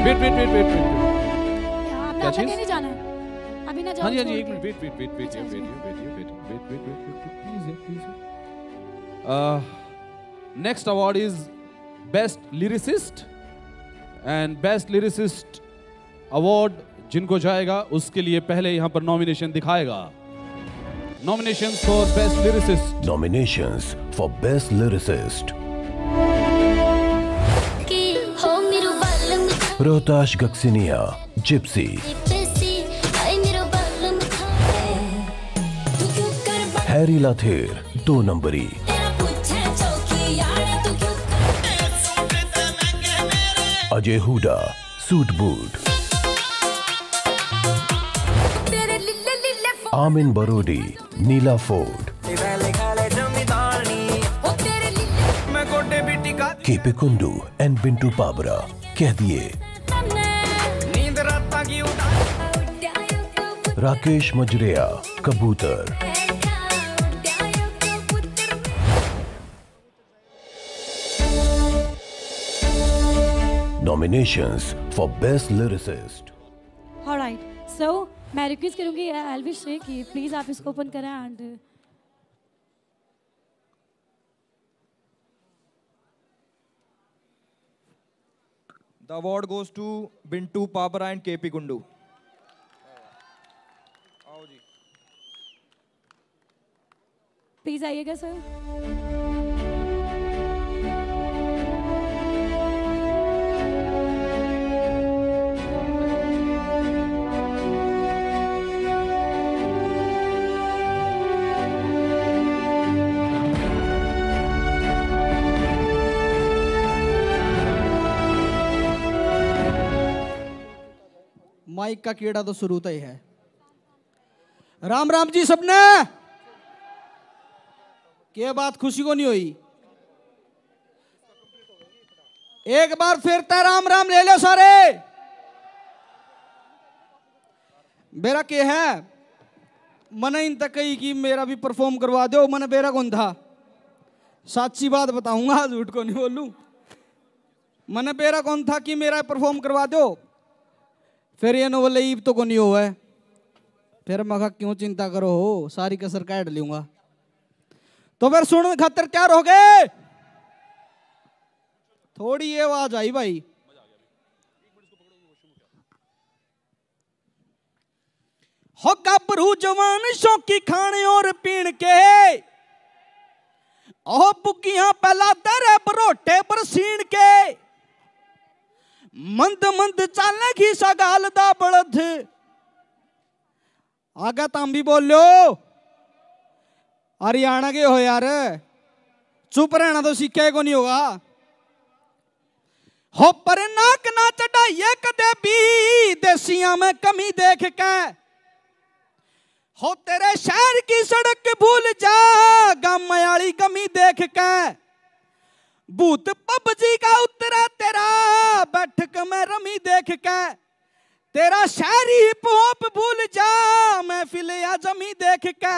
Wait wait wait wait wait. क्या चीज? नहीं जाना है अभी ना जाओ। हाँ जी हाँ जी, एक minute, wait wait wait wait wait please please. Next award is best lyricist, and best lyricist award जिनको जाएगा उसके लिए पहले यहाँ पर नॉमिनेशन दिखाएगा। Nominations for Best Lyricist. Nominations for Best Lyricist. Rohtash Gaksinia, Gypsy. Harry Lather, 2 नंबरी। Ajay Hooda, suit boot. आमिन बरोडी, नीला Ford. KP Kundu and Bintu Pabra, कह दिए। राकेश मजरिया, कबूतर। Nominations for Best Lyricist. Alright, so मैं रिक्वेस्ट करूंगी एल्विश से कि प्लीज आप इसको ओपन करें and The award goes to Bintu Pabra and KP Kundu. आओ जी। प्लीज आइएगा सर। माइक का कीड़ा तो शुरू तो ही है। राम राम जी सबने। क्या बात खुशी को नहीं हुई? एक बार फिर तो राम राम ले लो सारे। मेरा क्या है, मैंने इन तक कही कि मेरा भी परफॉर्म करवा दो। मैंने बेरा कौन था, सच्ची बात बताऊंगा, झूठ को नहीं बोलूं। मैंने बेरा कौन था कि मेरा परफॉर्म करवा दो। फिर ये बोले ईब तो को नहीं हुआ है। फिर मैं कहा क्यों चिंता करो हो, सारी कसर काट लूंगा। तो फिर सुन खतर क्या रहोगे। थोड़ी ये आवाज आई भाई। हो गबरू जवान शौकी खाने और पीण के, ओह बुकियां पहला दरे बरोटे पर सीण के। मंद मंद चालेगी सगाल दा बलद। आगा ताम भी बोलो। हरियाणा के हो यार, चुप रहना तो सीखे को नहीं होगा। हो पर नाक ना चढ़ाइए कदे भी, देसियां में कमी देख के। हो तेरे शहर की सड़क भूल जा, गांव वाली कमी देख के। भूत पबजी का उतरा तेरा, बैठक में रमी देख के। तेरा शहरी हिप हॉप भूल जा, महफिल या जमी देख के।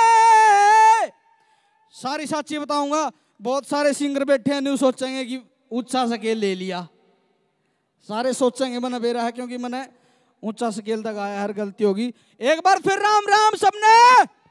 सारी सच्ची बताऊंगा, बहुत सारे सिंगर बैठे हैं, नहीं सोचेंगे कि ऊंचा स्केल ले लिया। सारे सोचेंगे मैंने बेरा है, क्योंकि मैंने ऊंचा स्केल तक आया, हर गलती होगी। एक बार फिर राम राम सबने।